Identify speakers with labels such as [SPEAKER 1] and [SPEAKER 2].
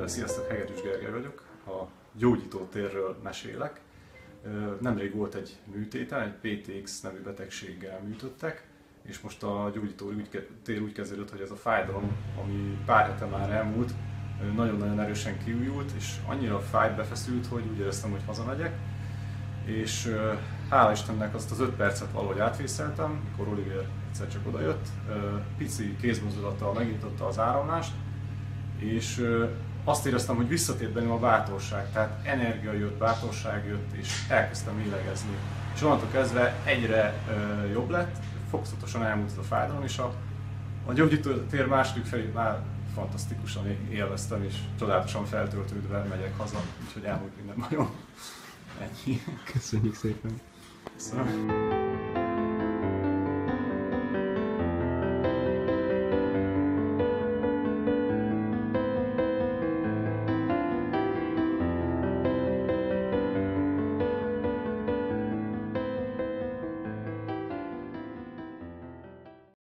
[SPEAKER 1] Sziasztok, Hegedűs Gergely vagyok, a gyógyítótérről mesélek. Nemrég volt egy műtétem, egy PTX nevű betegséggel műtöttek, és most a gyógyítótér úgy kezdődött, hogy ez a fájdalom, ami pár hete már elmúlt, nagyon-nagyon erősen kiújult, és annyira fájt, befeszült, hogy úgy éreztem, hogy hazamegyek. És hála Istennek azt az 5 percet valahogy átvészeltem, mikor Oliver egyszer csak odajött, pici kézmozdulattal megnyitotta az áramlást, és azt éreztem, hogy visszatért bennem a bátorság, tehát energia jött, bátorság jött, és elkezdtem lélegezni. És onnantól kezdve egyre jobb lett, fokozatosan elmúlt ez a fájdalom, és a gyógyítótér második felét már fantasztikusan élveztem, és csodálatosan feltöltődve megyek haza, úgyhogy elmúlt minden bajom. Ennyi.
[SPEAKER 2] Köszönjük szépen!
[SPEAKER 1] Köszönöm.